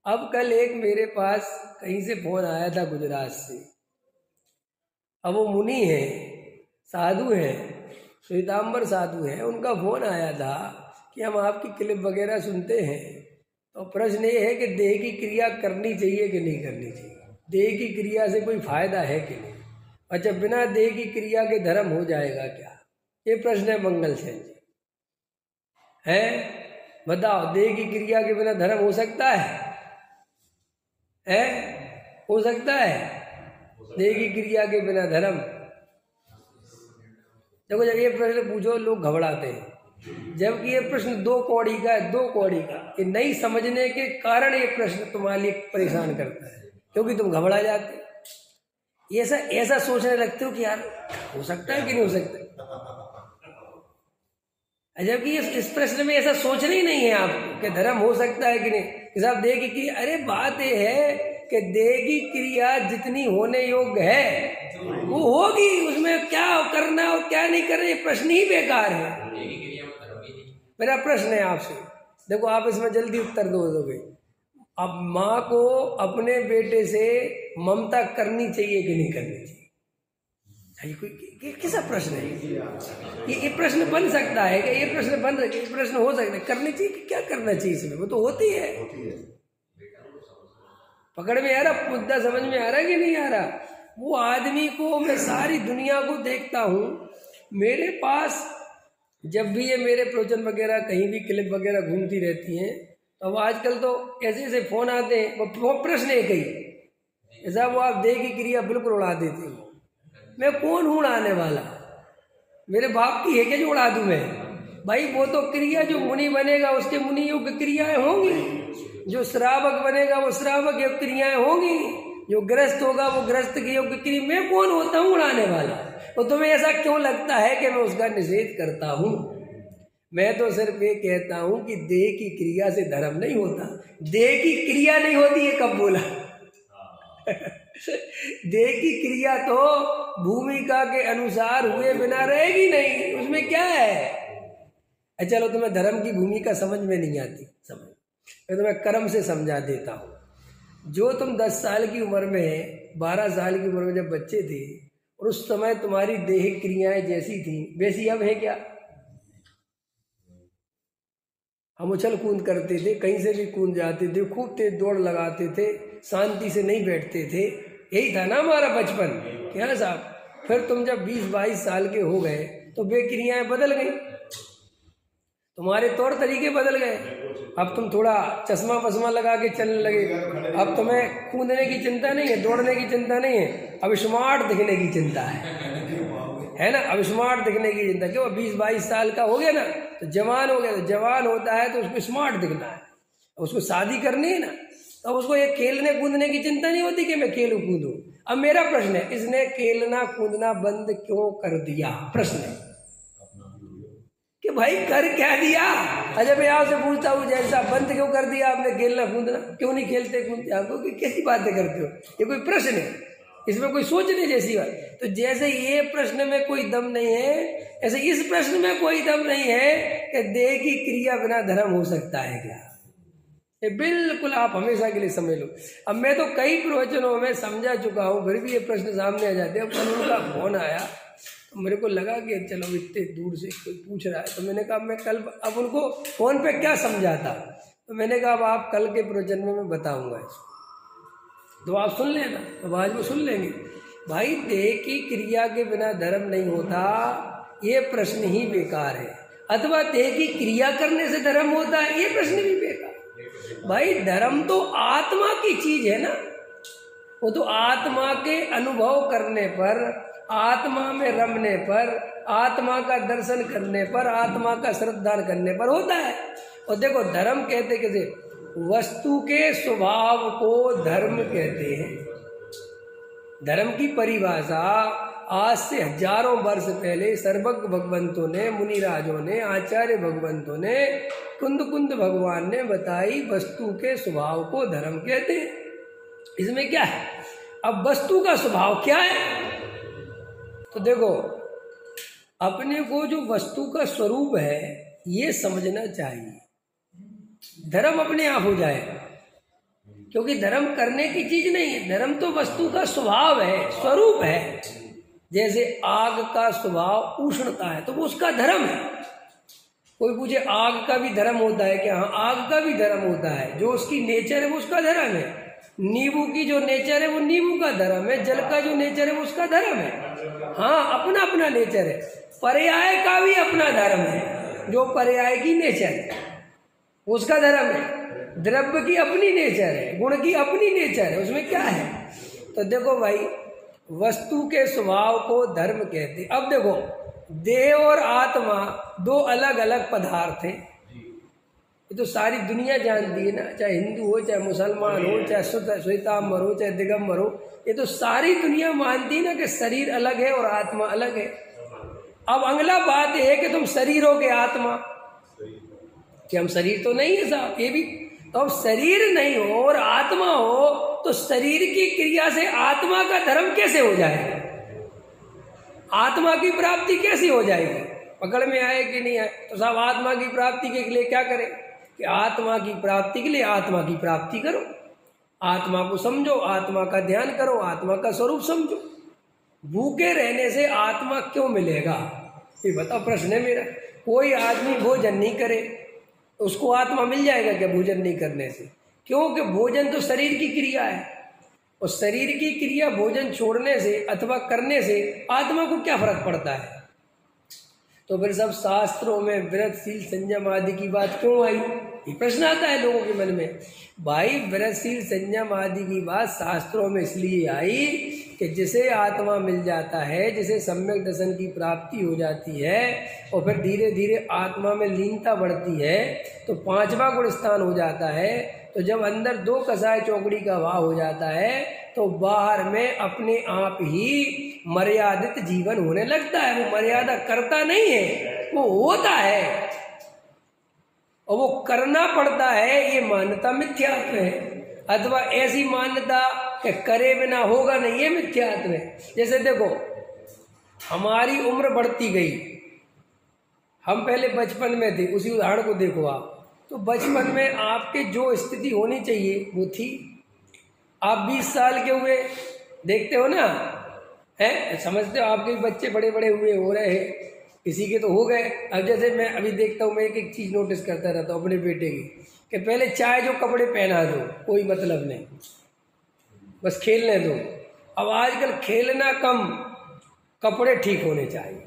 अब कल एक मेरे पास कहीं से फोन आया था गुजरात से। अब वो मुनि है, साधु है, श्वेतांबर साधु है। उनका फोन आया था कि हम आपकी क्लिप वगैरह सुनते हैं, तो प्रश्न ये है कि देह की क्रिया करनी चाहिए कि नहीं करनी चाहिए, देह की क्रिया से कोई फायदा है कि नहीं। अच्छा, बिना देह की क्रिया के धर्म हो जाएगा क्या? ये प्रश्न है मंगल सेन जी। है, बताओ, देह की क्रिया के बिना धर्म हो सकता है? हो सकता है देह की क्रिया के बिना धर्म? देखो, जब ये प्रश्न पूछो लोग घबराते हैं, जबकि ये प्रश्न 2 कौड़ी का है, 2 कौड़ी का। ये नहीं समझने के कारण ये प्रश्न तुम्हारे लिए परेशान करता है, क्योंकि तुम घबरा जाते हो। ऐसा सोचने लगते हो कि यार हो सकता है कि नहीं हो सकता, जबकि इस प्रश्न में ऐसा सोचना ही नहीं है आपको कि धर्म हो सकता है कि नहीं। कि साहब देह की क्रिया, अरे बात यह है कि देह की क्रिया जितनी होने योग्य है वो होगी, उसमें क्या करना और क्या नहीं करना ये प्रश्न ही बेकार है। मेरा प्रश्न है आपसे, देखो आप इसमें जल्दी उत्तर दोगे। अब माँ को अपने बेटे से ममता करनी चाहिए कि नहीं करनी चाहिए? कोई कैसा प्रश्न है ये प्रश्न बन सकता है क्या? ये प्रश्न बन रहा है, ये प्रश्न हो सकता है। करनी चाहिए कि क्या करना चाहिए इसमें? वो तो होती है। पकड़ में आ रहा, मुद्दा समझ में आ रहा है कि नहीं आ रहा? वो आदमी को, मैं सारी दुनिया को देखता हूँ, मेरे पास जब भी ये मेरे प्रवचन वगैरह कहीं भी क्लिप वगैरह घूमती रहती हैं, तो अब आजकल तो ऐसे ऐसे फोन आते हैं, वो प्रश्न एक ही ऐसा, वो आप देह की क्रिया बिल्कुल उड़ा देते हो। मैं कौन हूँ उड़ाने वाला? मेरे बाप की है क्या जो उड़ा दूं मैं? भाई वो तो क्रिया, जो मुनि बनेगा उसके मुनि योग्य क्रियाएं होंगी, जो श्रावक बनेगा वो श्रावक योग्य क्रियाएं होंगी, जो ग्रस्त होगा वो ग्रस्त की योग्य क्रिया। मैं कौन होता हूँ उड़ाने वाला? तो तुम्हें ऐसा क्यों लगता है कि मैं उसका निषेध करता हूँ? मैं तो सिर्फ ये कहता हूँ कि देह की क्रिया से धर्म नहीं होता। देह की क्रिया नहीं होती, ये कब बोला? देह की क्रिया तो भूमिका के अनुसार हुए बिना रहेगी नहीं, उसमें क्या है? चलो, तुम्हें धर्म की भूमिका समझ में नहीं आती, समझ, मैं तुम्हें कर्म से समझा देता हूँ। जो तुम 10 साल की उम्र में, 12 साल की उम्र में जब बच्चे थे, और उस समय तुम्हारी देह क्रियाएं जैसी थी वैसी अब है क्या? हम उछल कूद करते थे, कहीं से भी कूद जाते थे, खूब तेज दौड़ लगाते थे, शांति से नहीं बैठते थे, यही था ना हमारा बचपन। क्या साहब? फिर तुम जब 20-22 साल के हो गए तो वे क्रियाएं बदल गई, तुम्हारे तौर तरीके बदल गए। अब तुम थोड़ा चश्मा वश्मा लगा के चलने लगे, अब तुम्हें कूदने की चिंता नहीं है, दौड़ने की चिंता नहीं है, अब स्मार्ट दिखने की चिंता है ना? अब स्मार्ट दिखने की चिंता। क्यों? 20-22 साल का हो गया ना, तो जवान हो गया, तो जवान होता है तो उसको स्मार्ट दिखना है, उसको शादी करनी है ना, तो उसको ये खेलने कूदने की चिंता नहीं होती कि मैं खेलूं कूदूं। अब मेरा प्रश्न है, इसने खेलना कूदना बंद क्यों कर दिया? प्रश्न है कि भाई कर क्या दिया? अच्छा, मैं आपसे पूछता हूँ, जैसा बंद क्यों कर दिया आपने खेलना कूदना? क्यों नहीं खेलते कूदते? आपको कि कैसी बातें करते हो? ये कोई प्रश्न है? इसमें कोई सोचने जैसी बात? तो जैसे ये प्रश्न में कोई दम नहीं है, ऐसे इस प्रश्न में कोई दम नहीं है कि देह की क्रिया बिना धर्म हो सकता है क्या? ये बिल्कुल आप हमेशा के लिए समझ लो। अब मैं तो कई प्रवचनों में समझा चुका हूँ, फिर भी ये प्रश्न सामने आ जाते हैं। कल उनका फोन आया तो मेरे को लगा कि चलो इतने दूर से कोई पूछ रहा है, तो मैंने कहा मैं कल, अब उनको फोन पे क्या समझाता, तो मैंने कहा अब आप कल के प्रवचन में मैं बताऊंगा इसको, तो आप सुन लेना। तो आज वो सुन लेंगे। भाई, देह की क्रिया के बिना धर्म नहीं होता, ये प्रश्न ही बेकार है। अथवा देह की क्रिया करने से धर्म होता है, ये प्रश्न भी बेकार। भाई, धर्म तो आत्मा की चीज है ना, वो तो आत्मा के अनुभव करने पर, आत्मा में रमने पर, आत्मा का दर्शन करने पर, आत्मा का श्रद्धान करने पर होता है। और देखो, धर्म कहते कैसे? वस्तु के स्वभाव को धर्म कहते हैं। धर्म की परिभाषा आज से हजारों वर्ष पहले सर्वज्ञ भगवंतों ने, मुनिराजों ने, आचार्य भगवंतों ने, कुंद कुंद भगवान ने बताई। वस्तु के स्वभाव को धर्म कहते हैं। इसमें क्या है? अब वस्तु का स्वभाव क्या है? तो देखो, अपने को जो वस्तु का स्वरूप है ये समझना चाहिए, धर्म अपने आप हो जाएगा। क्योंकि धर्म करने की चीज नहीं है, धर्म तो वस्तु का स्वभाव है, स्वरूप है। जैसे आग का स्वभाव उष्णता है तो वो उसका धर्म है। कोई पूछे आग का भी धर्म होता है क्या? हाँ, आग का भी धर्म होता है, जो उसकी नेचर है वो उसका धर्म है। नींबू की जो नेचर है वो नींबू का धर्म है, जल का जो नेचर है वो उसका धर्म है। हाँ, अपना अपना नेचर है। पर्याय का भी अपना धर्म है, जो पर्याय की नेचर है उसका धर्म है। द्रव्य की अपनी नेचर है, गुण की अपनी नेचर है, उसमें क्या है? तो देखो भाई, वस्तु के स्वभाव को धर्म कहते। अब देखो, देह और आत्मा दो अलग अलग पदार्थ हैं, ये तो सारी दुनिया जानती है ना, चाहे हिंदू हो, चाहे मुसलमान हो, चाहे श्वेतांबर हो, चाहे दिगंबर हो, ये तो सारी दुनिया मानती है ना कि शरीर अलग है और आत्मा अलग है। अब अगला बात है कि तुम शरीर हो के आत्मा, कि हम शरीर तो नहीं है साहब, ये भी तो। अब शरीर नहीं हो और आत्मा हो तो शरीर की क्रिया से आत्मा का धर्म कैसे हो जाएगा? आत्मा की प्राप्ति कैसी हो जाएगी? पकड़ में आए कि नहीं आए? तो साहब आत्मा की प्राप्ति के लिए क्या करें कि आत्मा की प्राप्ति के लिए आत्मा की प्राप्ति करो, आत्मा को समझो, आत्मा का ध्यान करो, आत्मा का स्वरूप समझो। भूखे रहने से आत्मा क्यों मिलेगा? ये बताओ, प्रश्न है मेरा। कोई आदमी भोजन नहीं करे उसको आत्मा मिल जाएगा क्या भोजन नहीं करने से? क्योंकि भोजन तो शरीर की क्रिया है, और शरीर की क्रिया भोजन छोड़ने से अथवा करने से आत्मा को क्या फर्क पड़ता है? तो फिर सब शास्त्रों में व्रत, शील, संयम आदि की बात क्यों आई? ये प्रश्न आता है लोगों के मन में। भाई, व्रत, शील, संयम आदि की बात शास्त्रों में इसलिए आई कि जिसे आत्मा मिल जाता है, जिसे सम्यक दर्शन की प्राप्ति हो जाती है और फिर धीरे धीरे आत्मा में लीनता बढ़ती है तो पांचवा गुण स्थान हो जाता है। तो जब अंदर दो कसाय चौकड़ी का भाव हो जाता है तो बाहर में अपने आप ही मर्यादित जीवन होने लगता है। वो मर्यादा करता नहीं है, वो होता है, और वो करना पड़ता है। ये मान्यता मिथ्यात्व है, अथवा ऐसी मान्यता कि करे बिना होगा नहीं, ये मिथ्यात्व है। जैसे देखो, हमारी उम्र बढ़ती गई, हम पहले बचपन में थे, उसी उदाहरण को देखो आप। तो बचपन में आपके जो स्थिति होनी चाहिए वो थी। आप 20 साल के हुए, देखते हो ना, है समझते हो, आपके बच्चे बड़े बड़े हुए हो रहे हैं, किसी के तो हो गए। अब जैसे मैं अभी देखता हूँ, मैं एक एक चीज़ नोटिस करता रहता हूँ अपने बेटे की, कि पहले चाहे जो कपड़े पहना दो कोई मतलब नहीं, बस खेलने दो। अब आजकल खेलना कम, कपड़े ठीक होने चाहिए।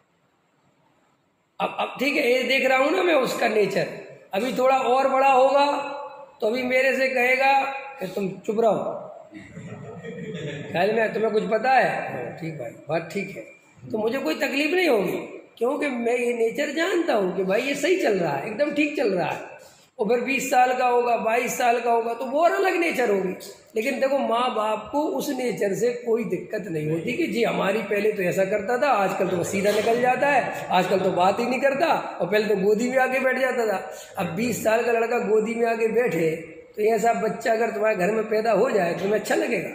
अब ठीक है, ये देख रहा हूँ ना मैं उसका नेचर। अभी थोड़ा और बड़ा होगा तो अभी मेरे से कहेगा कि तुम चुप रहो, ख्याल में तुम्हें कुछ पता है? ठीक भाई, बात ठीक है। तो मुझे कोई तकलीफ नहीं होगी, क्योंकि मैं ये नेचर जानता हूँ कि भाई ये सही चल रहा है, एकदम ठीक चल रहा है। और फिर 20 साल का होगा, 22 साल का होगा तो वो और अलग नेचर होगी। लेकिन देखो, माँ बाप को उस नेचर से कोई दिक्कत नहीं होती कि जी हमारी पहले तो ऐसा करता था, आजकल तो सीधा निकल जाता है, आजकल तो बात ही नहीं करता, और पहले तो गोदी में आके बैठ जाता था। अब 20 साल का लड़का गोदी में आके बैठे तो ऐसा बच्चा अगर तुम्हारे घर में पैदा हो जाए तो तुम्हें अच्छा लगेगा?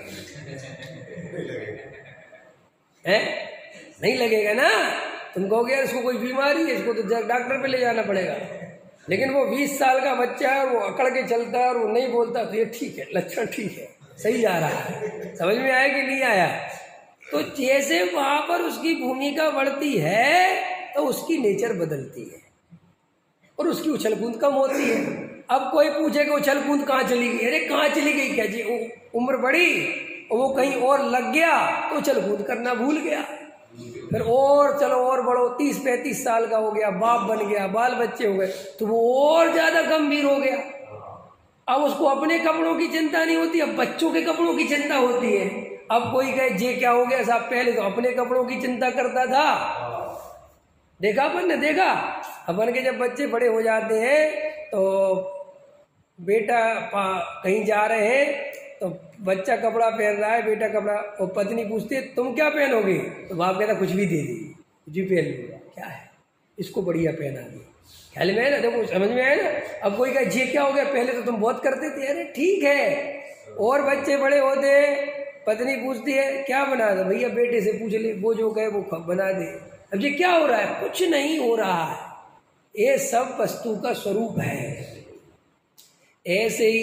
है नहीं लगेगा ना। तुम कहोगे यार इसको कोई बीमारी है, इसको तो डॉक्टर पे ले जाना पड़ेगा। लेकिन वो 20 साल का बच्चा है, वो अकड़ के चलता है और वो नहीं बोलता, तो ये ठीक है, लक्षण ठीक है, सही जा रहा है। समझ में आया कि नहीं आया? तो जैसे वहां पर उसकी भूमिका बढ़ती है तो उसकी नेचर बदलती है और उसकी उछल कूद कम होती है। अब कोई पूछे कि उछल कूद कहाँ चली गई? अरे कहाँ चली गई क्या जी? उम्र बढ़ी और वो कहीं और लग गया तो उछल कूद करना भूल गया। फिर और चलो और बढ़ो, 30-35 साल का हो गया, बाप बन गया, बाल बच्चे हो गए, तो वो और ज्यादा गंभीर हो गया। अब उसको अपने कपड़ों की चिंता नहीं होती, अब बच्चों के कपड़ों की चिंता होती है। अब कोई कहे जे क्या हो गया साहब, पहले तो अपने कपड़ों की चिंता करता था। देखा अपन ने, देखा अपन के जब बच्चे बड़े हो जाते हैं तो बेटा कहीं जा रहे हैं तो बच्चा कपड़ा पहन रहा है, बेटा कपड़ा, और पत्नी पूछती है तुम क्या पहनोगे? तो बाप कहता कुछ भी दे दी, कुछ भी पहन लूँगा, क्या है इसको बढ़िया पहना दी। ख्याल में है ना? देखो समझ में आया ना? अब कोई कहे ये क्या हो गया, पहले तो तुम बहुत करते थे। अरे ठीक है, और बच्चे बड़े होते, पत्नी पूछती है क्या बना दो? भैया बेटे से पूछ ले, वो जो कहे वो बना दे। अब ये क्या हो रहा है? कुछ नहीं हो रहा है, ये सब वस्तु का स्वरूप है। ऐसे ही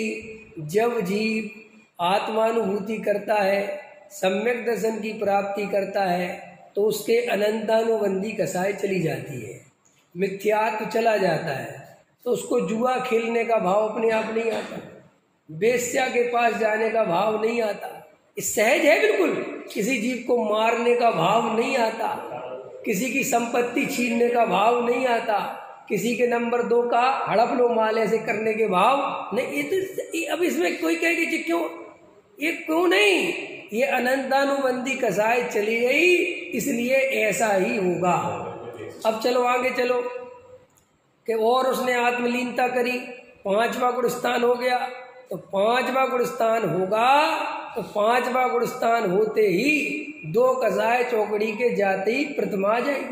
जब जीव आत्मानुभूति करता है, सम्यक दर्शन की प्राप्ति करता है, तो उसके अनंतानुबंधी कसाई चली जाती है, मिथ्यात्व चला जाता है, तो उसको जुआ खेलने का भाव अपने आप नहीं आता, वेश्या के पास जाने का भाव नहीं आता, सहज है बिल्कुल। किसी जीव को मारने का भाव नहीं आता, किसी की संपत्ति छीनने का भाव नहीं आता, किसी के नंबर 2 का हड़प लो माल ऐसे करने के भाव नहीं। ये तो अब इसमें कोई कहेगी कि क्यों, ये क्यों नहीं, ये अनंतानुबंधी कसाई चली गई, इसलिए ऐसा ही होगा। अब चलो आगे चलो कि और उसने आत्मलीनता करी, 5वां गुण स्थान हो गया, तो 5वां गुण स्थान होगा, तो 5वां गुण स्थान होते ही 2 कसाय चौकड़ी के जाते ही प्रतिमा आ जाएगी।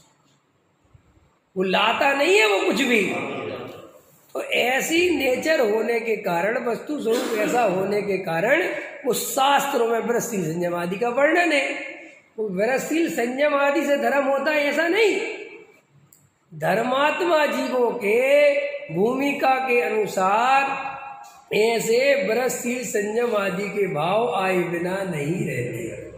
वो लाता नहीं है वो कुछ भी। तो ऐसी नेचर होने के कारण, वस्तु स्वरूप ऐसा होने के कारण वो शास्त्रों में व्रतशील संयम आदि का वर्णन है। वो व्रतशील संयम आदि से धर्म होता है ऐसा नहीं, धर्मात्मा जीवों के भूमिका के अनुसार ऐसे व्रतशील संयम आदि के भाव आए बिना नहीं रहते।